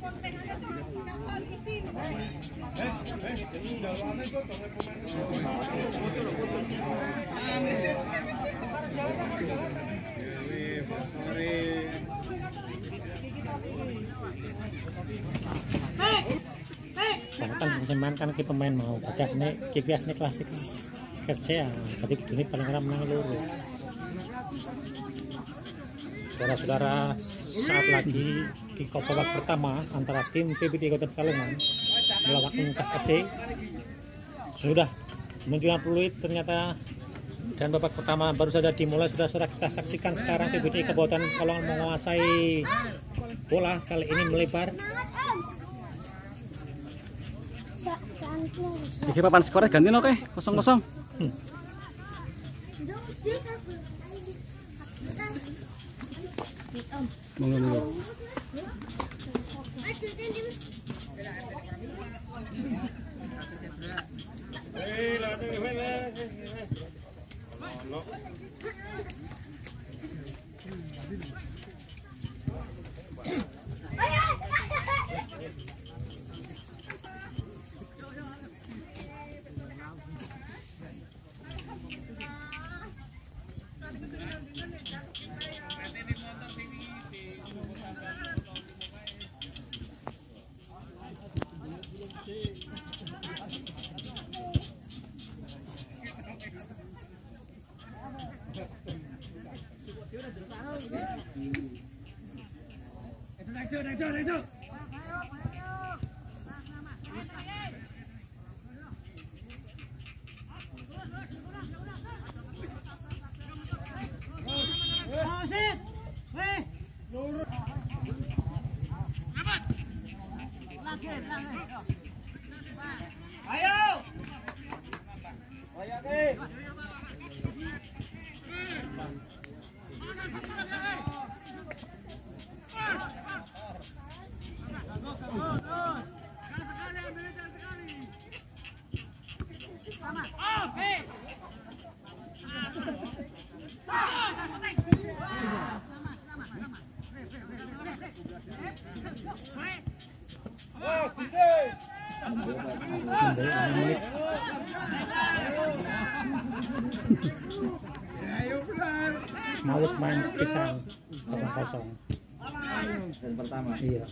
Kan semen kan ki pemain mau bekas nih kipias nih klasik kerja tapi ini paling ramai menang luru. Saudara-saudara, saat lagi kick off babak pertama antara tim PBT Kota Pekalongan melawan Ungkas FC sudah menunjukkan peluit ternyata, dan babak pertama baru saja dimulai. Sudah kita saksikan sekarang PBT Kabupaten Pekalongan menguasai bola, kali ini melebar. Iki papan skornya ganti oke 0-0. Monggo. Males main pisang 0-0. Dan pertama. Iya.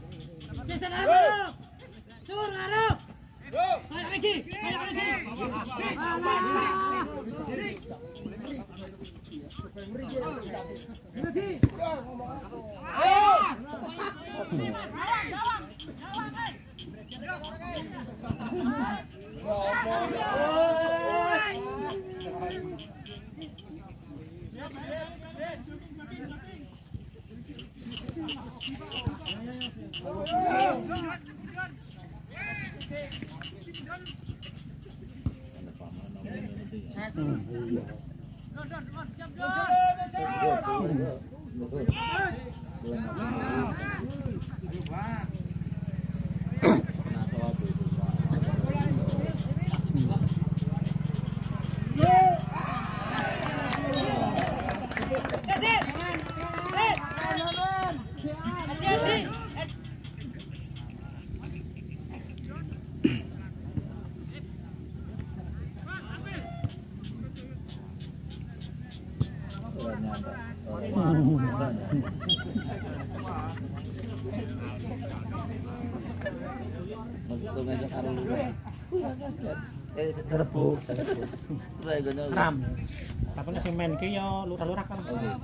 Ram. Tapi nek sing main ki ya lurah-lurah kan.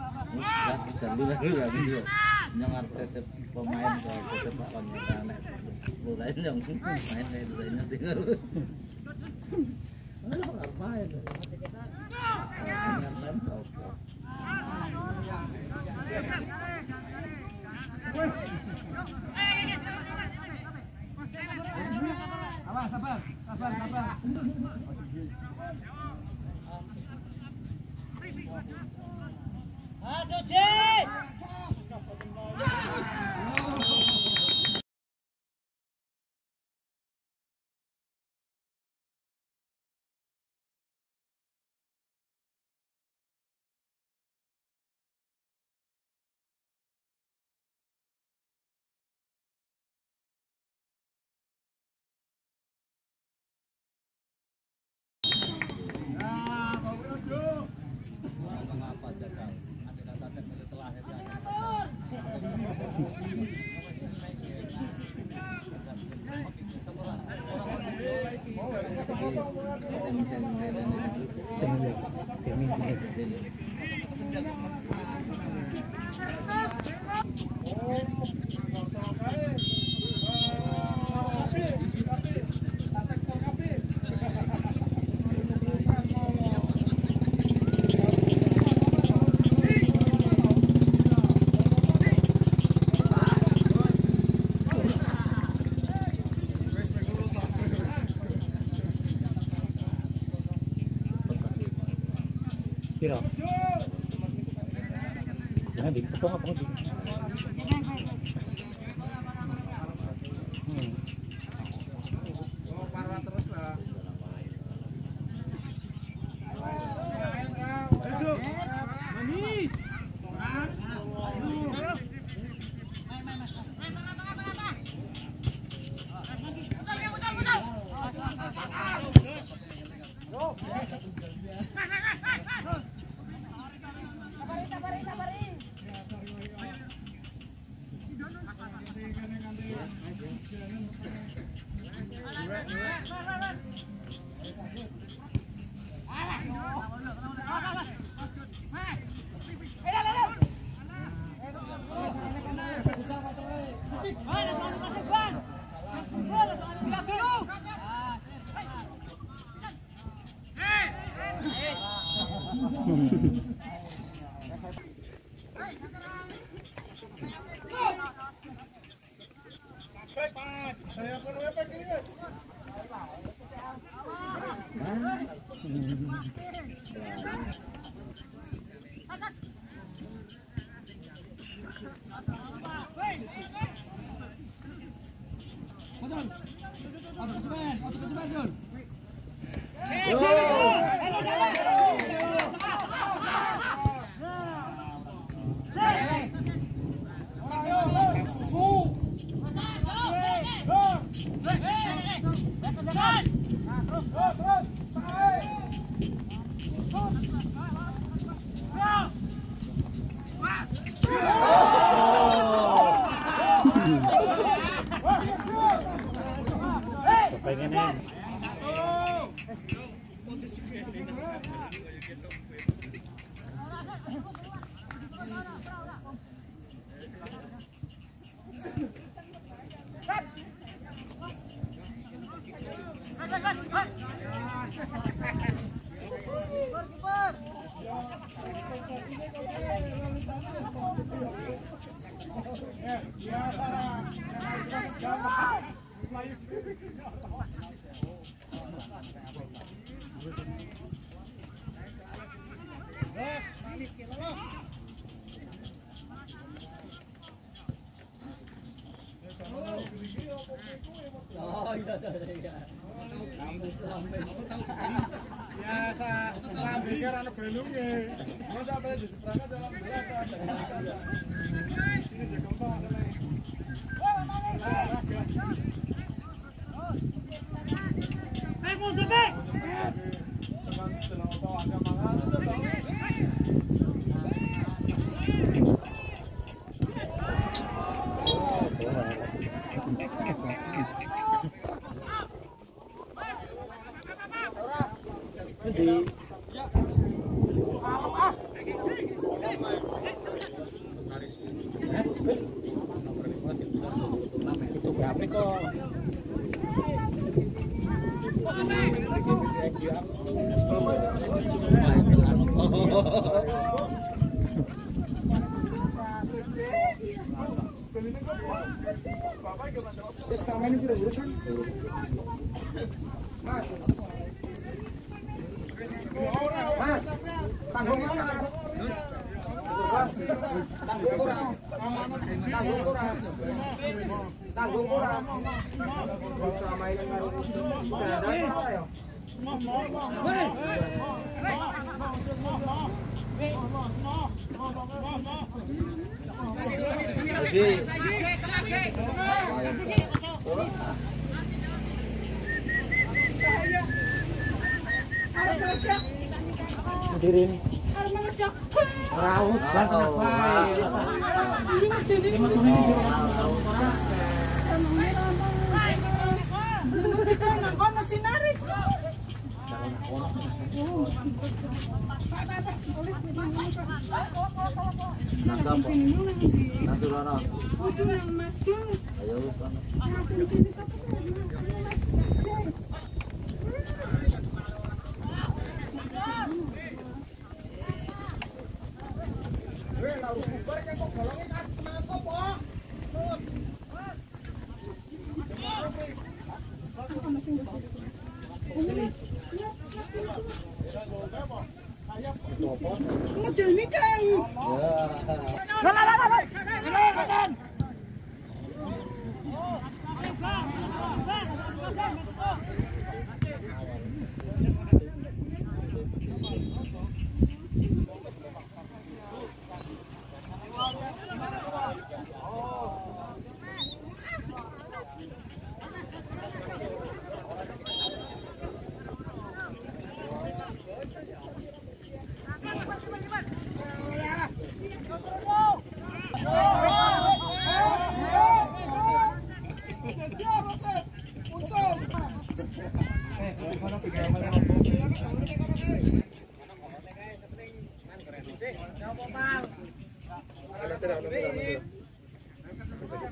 Yang arep pemain tetep kon nek lurah yang main itu tinggal. Apa itu? Sabar. Aduh, Cik. Piro? Jangan dipotong apa gitu. Pengen biasa lambe ora belunge. Masa apa jadi perangkat dalam biasa. Sini je gampang ada lagi. Mau tebak. Dengan setelah apa ada mangan itu tahu. itu berapa kok? Dirin raut banget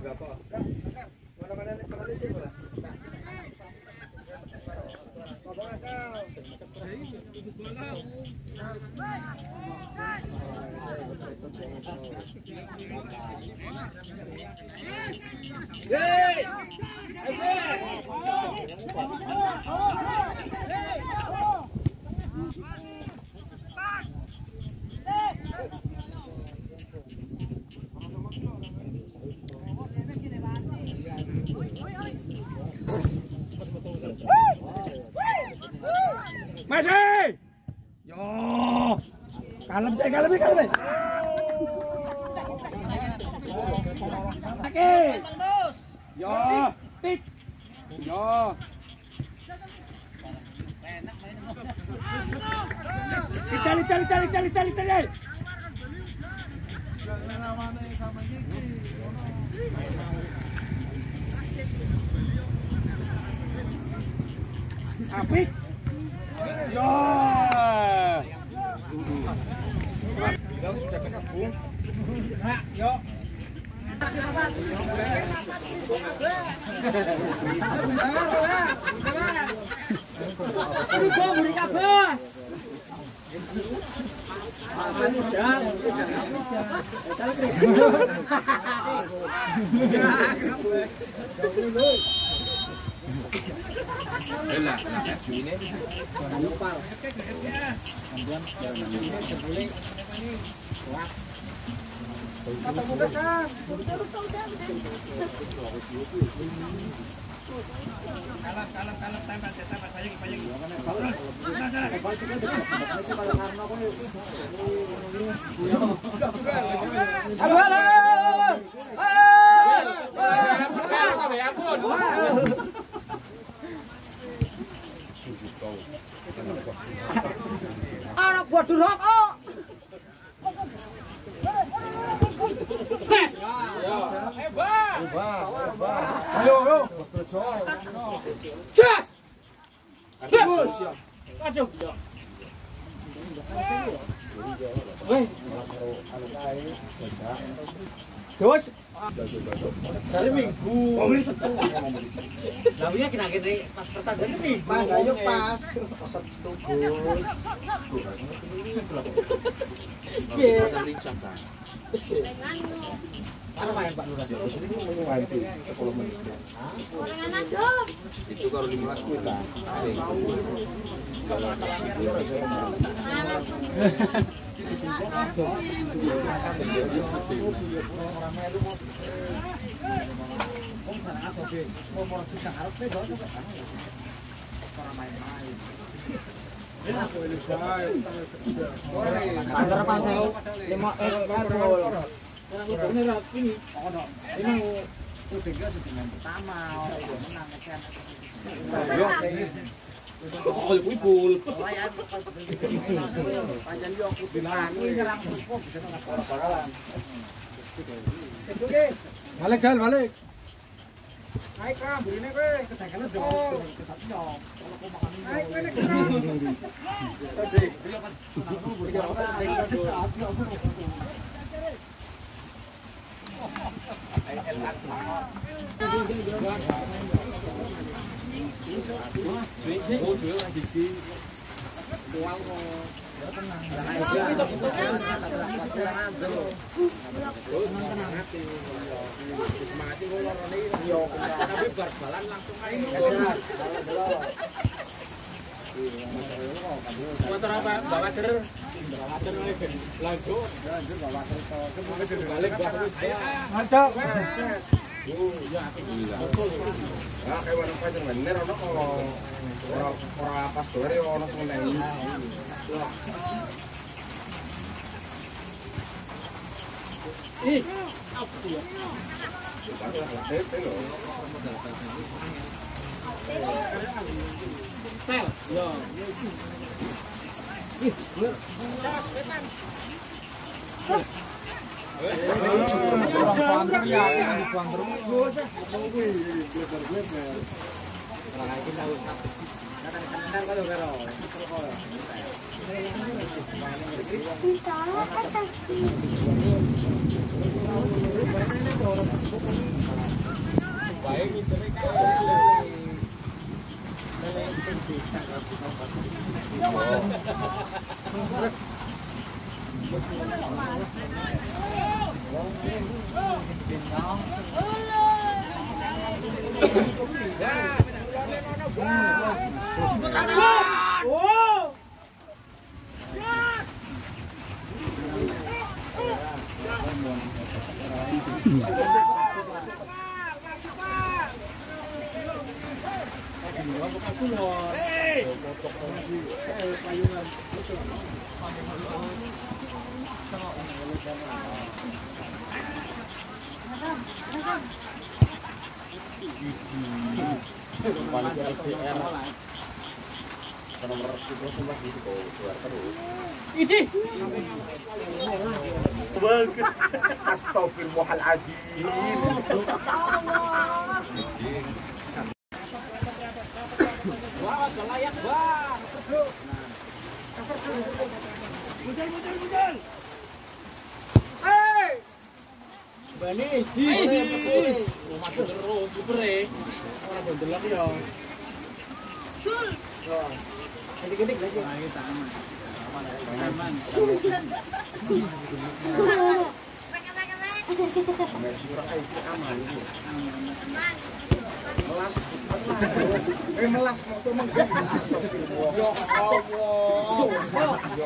Masih. Yo. Kalem. Oke. Yo. Tik. Yo. Cari. Apik. Yo. Yang sudah kekepung. Nah, yo. Buri kabeh. Anak buat durhaka. Ayo. Jas. Aduh. Terus dari minggu. Lalunya kira-kira pas pertandingan minggu. Ayo Pak. Mana main Pak Lurah? Bantu 10 menit. Itu kalau 15 juta. Balik. Naik kan, burine kowe, ketekelnya dong. Naik kowe nek. Tadi, dia pas motor apa? Bawa cer. Lanjut bawa cer. Balik mantap. Nah, kayak warna panjang bener ono ora pas dore ono sing ngenteni. Ih, apa ya? Tel, yo. Ih, bener. Astagfirullahaladzim. Melas motor menggerak. Ya Allah. Ya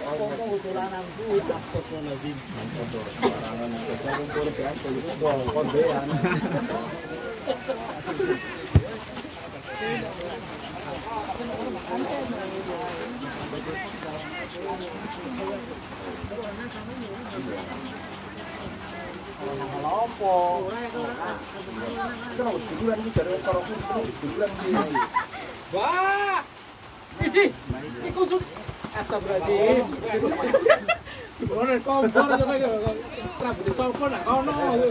Lopo. Kita harus duluan nih cari cara pun harus duluan nih. Wah. Ini kusuk. Astagfirullahaladzim. Gimana kompor coba ya. Rambut sopo nak kono.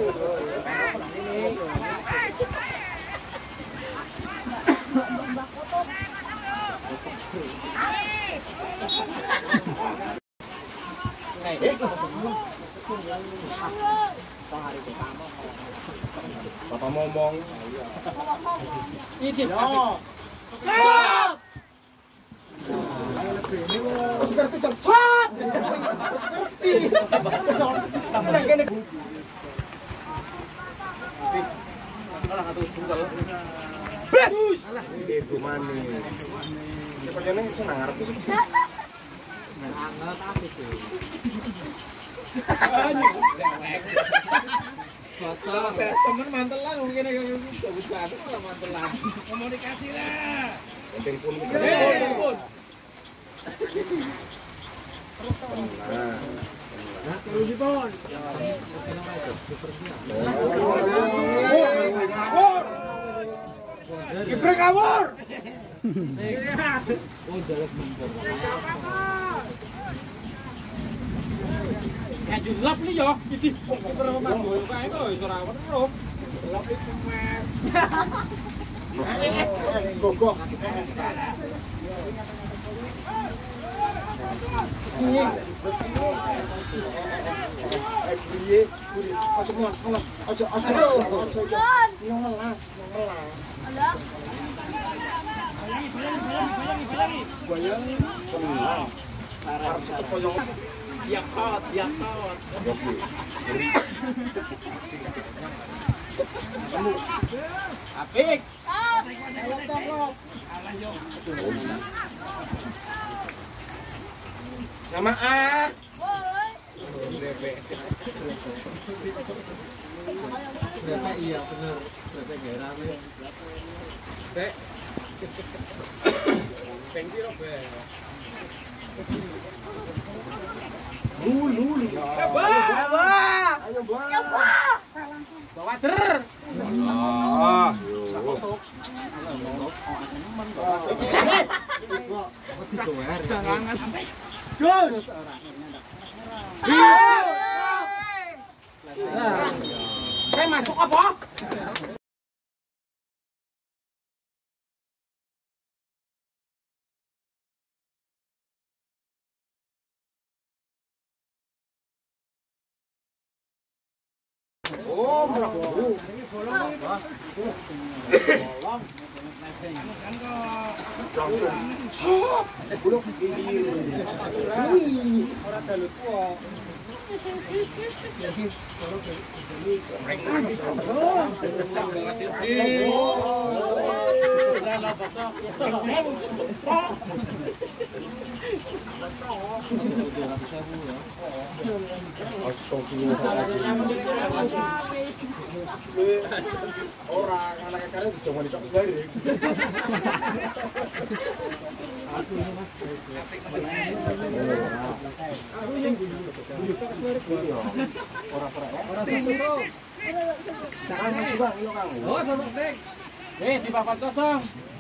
Bapak ngomong. Ini. Stop. Seperti cepat. Seperti. Sampai kene. Orang atuh tunggal. Bes. Ibu mani. Sepertinya senang arep sih. Anget apa tuh? Bocor. Tes temen mantelan mungkin kayak gitu. Bukan malah mantelan. Komunikasi lah. Telepon. Telepon. Nah, terus dipon. Kabur. Gebrek kabur. Oh, jalan mundur. Ya julap nih yo, jadi terus manggul kae kok iso ora weruh. Julap iki mes. Gogo. Piye? Aja mas, aja. Ngelas. Ada. Bayangi. Harus cepet koyong. Siap sawat. Oke. Kamu. Apik. Sama A. Berapa iya bener. Berapa gerah we. Dek. Thank you, Robert. Lu. Ayo, Mbak. Bawa der. Ah. Jangan. Gus. Saya masuk apa? Oh, berapa? Bulog pinggir. Wih, ora dalu tuwa. Orang anaknya kalian juga mau dicok sendiri. Sekarang masih bang, ini kamu. Oh, sosok dek. Di papan kosong.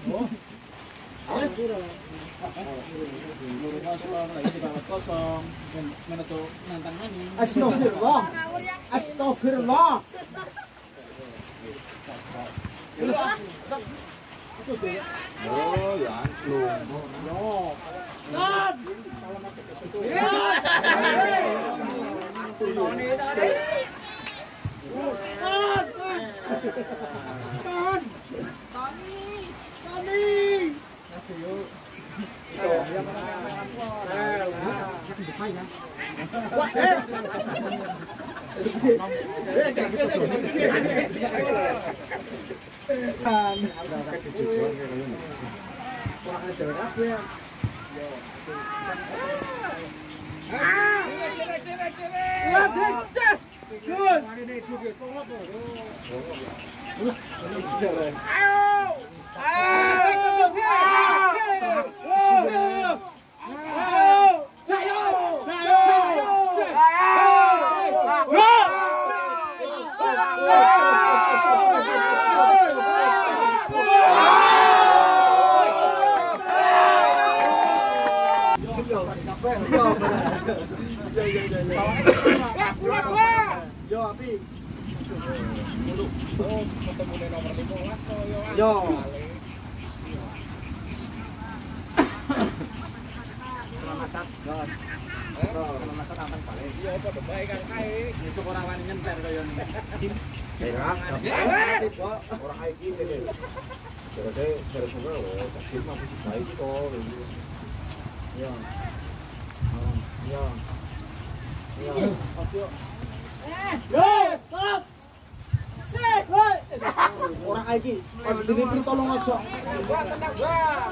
Astagfirullah. Astagfirullah. Oh, ya belum. Yo, api. Yo. Orang kayak gini deh. Jadi saya semua loh, cacing mah bisa baik kok. Ya. Ya. Ya. Yo, stop. Sip, orang kayak gini, harus diberi tolong aja. Tenang, Bang.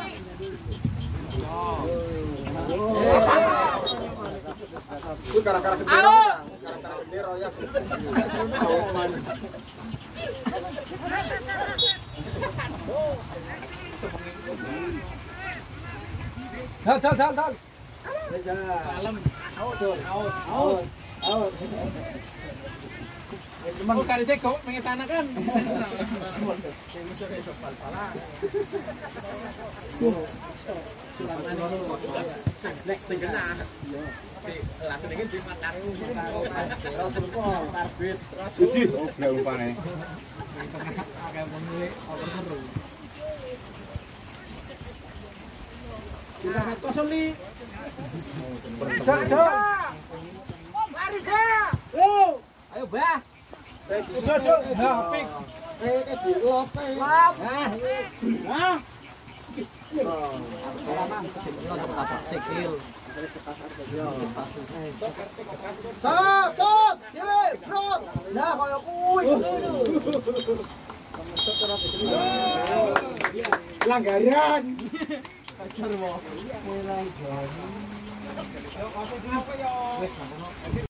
Kuwi gara-gara gede royak. Gara-gara gede royak. Dal. Salam. Out. Cuma kali saya kok pengen tanah kan. Kosong nih. Ayo, Bah. Nah, pik. Kayak di lop. Lap. Nah. Sikil. Cot. Dewe, bro. Nah, koyo kuwi. Pelanggaran. Pacar mo. Pelanggaran.